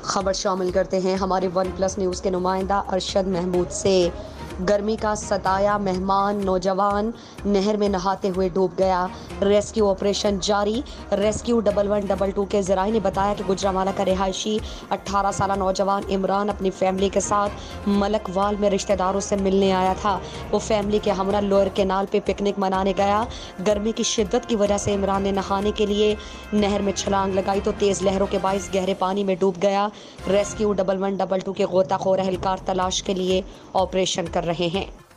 खबर शामिल करते हैं हमारे वन प्लस न्यूज़ के नुमाइंदा अरशद महमूद से। गर्मी का सताया मेहमान नौजवान नहर में नहाते हुए डूब गया। रेस्क्यू ऑपरेशन जारी। रेस्क्यू 1112 के जराये ने बताया कि गुजरांवाला का रिहायशी 18 साल नौजवान इमरान अपनी फैमिली के साथ मलकवाल में रिश्तेदारों से मिलने आया था। वो फैमिली के हमरा लोअर केनाल पे पिकनिक मनाने गया। गर्मी की शिद्दत की वजह से इमरान ने नहाने के लिए नहर में छलांग लगाई तो तेज़ लहरों के बाइस गहरे पानी में डूब गया। रेस्क्यू 1112 के गोताखोर एहलकार तलाश के लिए ऑपरेशन कर रहे हैं।